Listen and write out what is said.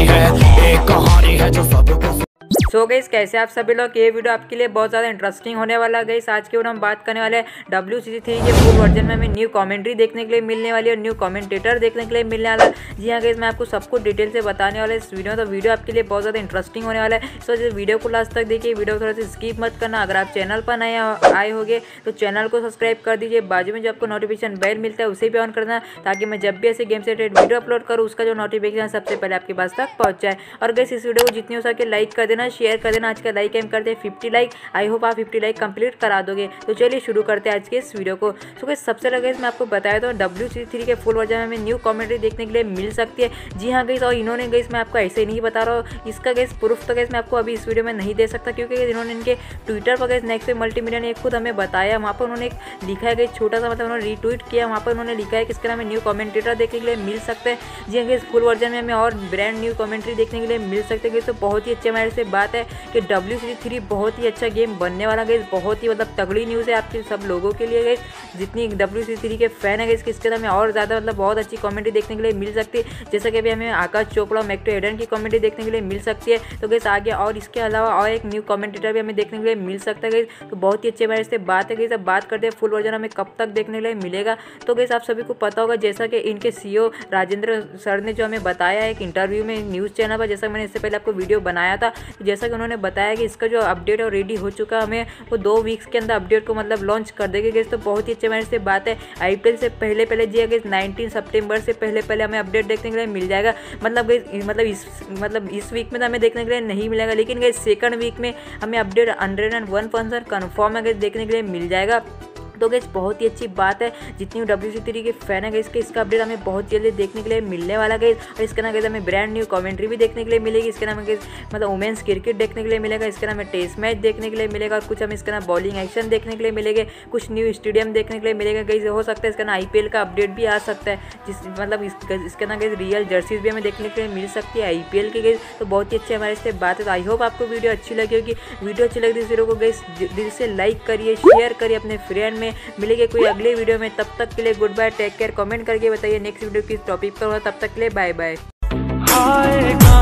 है, एक कहानी है जो सबको। सो गाइस कैसे आप सभी लोग, ये वीडियो आपके लिए बहुत ज़्यादा इंटरेस्टिंग होने वाला है। गाइस आज के वीडियो हम बात करने वाले हैं WCC3 के फुल वर्जन में हमें न्यू कमेंट्री देखने के लिए मिलने वाली है और न्यू कमेंटेटर देखने के लिए मिलने वाला है। जी हाँ गाइस, मैं आपको सब कुछ डिटेल से बताने वाला है इस वीडियो में, तो वीडियो आपके लिए बहुत ज़्यादा इंटरेस्टिंग होने वाला है। इस वजह से वीडियो को लास्ट तक देखिए, वीडियो को थोड़ा सा स्किप मत करना। अगर आप चैनल पर नए आए होंगे तो चैनल को सब्सक्राइब कर दीजिए, बाजू में जो आपको नोटिफिकेशन बेल मिलता है उसे भी ऑन करना, ताकि मैं जब भी ऐसे गेम से रिलेटेड वीडियो अपलोड करूँ उसका जो नोटिफिकेशन सबसे पहले आपके पास तक पहुँच जाए। और गाइस इस वीडियो को जितनी हो सके लाइक कर देना, शेयर कर देना। आज का लाइक एम करते हैं 50 लाइक। आई होप आप 50 लाइक कंप्लीट करा दोगे। तो चलिए शुरू करते हैं आज के इस वीडियो को। तो गाइस सबसे पहले मैं आपको बताया तो WCC3 के फुल वर्जन में हमें न्यू कमेंट्री देखने के लिए मिल सकती है। जी हाँ गाइस, और इन्होंने गाइस मैं आपको ऐसे ही नहीं बता रहा हूँ, इसका गाइस प्रूफ तो गाइस मैं आपको अभी इस वीडियो में नहीं दे सकता, क्योंकि इन्होंने इनके ट्विटर पर गाइस नेक्स्ट मल्टीमीडिया ने खुद हमें बताया। वहाँ पर उन्होंने लिखा है गाइस छोटा सा, मतलब उन्होंने रीट्वीट किया, वहाँ पर उन्होंने लिखा है कि इसके नाम न्यू कमेंटेटर देखने के लिए मिल सकते हैं। जी हाँ गाइस, फुल वर्जन में हमें और ब्रांड न्यू कमेंट्री देखने के लिए मिल सकते हैं। तो बहुत ही अच्छी हमारे से बात है कि WCC3 बहुत ही अच्छा गेम बनने वाला गाइस। बहुत ही मतलब तगड़ी न्यूज़ है आपके सब लोगों के लिए गाइस, जितनी WCC3 के फैन है गाइस, इसके हमें और ज़्यादा मतलब बहुत अच्छी कॉमेडी देखने के लिए मिल सकती है। जैसा कि अभी हमें आकाश चोपड़ा मैक्टो एडन की कॉमेडी देखने के लिए मिल सकती है। तो गाइस आगे और इसके अलावा और एक न्यू कमेंटेटर भी हमें देखने के लिए मिल सकता है गाइस। तो बहुत ही अच्छे हमारे से बात है गाइस। अब बात करते हैं फुल वर्जन हमें कब तक देखने के लिए मिलेगा। तो गाइस आप सभी को पता होगा, जैसा कि इनके CEO राजेंद्र सर ने जो हमें बताया एक इंटरव्यू में न्यूज़ चैनल पर, जैसा मैंने इससे पहले आपको वीडियो बनाया था, जैसा कि उन्होंने बताया कि इसका जो अपडेट है रेडी हो चुका, हमें वो 2 वीक्स के अंदर अपडेट को मतलब लॉन्च कर देंगे गाइस। तो बहुत ही अच्छे मेरे से बात है। IPL से पहले जी गाइस 19 सितंबर से पहले हमें अपडेट देखने के लिए मिल जाएगा। मतलब गाइस मतलब इस वीक में तो हमें देखने के लिए नहीं मिलेगा, लेकिन गाइस सेकंड वीक में हमें अपडेट 101% कन्फर्म है गाइस देखने के लिए मिल जाएगा। तो गाइस बहुत ही अच्छी बात है, जितनी WCC3 के फैन है गाइस के इसका अपडेट हमें बहुत जल्दी देखने के लिए मिलने वाला गाइस। और इसके नाम गाइस हमें ब्रांड न्यू कमेंट्री भी देखने के लिए मिलेगी। इसके नाम गाइस मतलब वुमेन्स क्रिकेट देखने के लिए मिलेगा, इसके नाम टेस्ट मैच देखने के लिए मिलेगा, और कुछ हमें इसके नाम बॉलिंग एक्शन देखने के लिए मिलेंगे, कुछ न्यू स्टेडियम देखने के लिए मिलेगा गाइस। हो सकता है इसका नाम IPL का अपडेट भी आ सकता है, जिस मतलब इसके नाम गाइस रियल जर्सीज भी हमें देखने के लिए मिल सकती है IPL की गाइस। तो बहुत ही अच्छी हमारे से बात है। तो आई होप आपको वीडियो अच्छी लगी होगी। वीडियो अच्छी लगी तो इस वीडियो को गाइस दिल से लाइक करिए, शेयर करिए अपने फ्रेंड में। मिलेंगे कोई अगले वीडियो में, तब तक के लिए goodbye, take care. Comment करके बताइए नेक्स्ट वीडियो किस टॉपिक पर होगा। तब तक के लिए बाय बाय।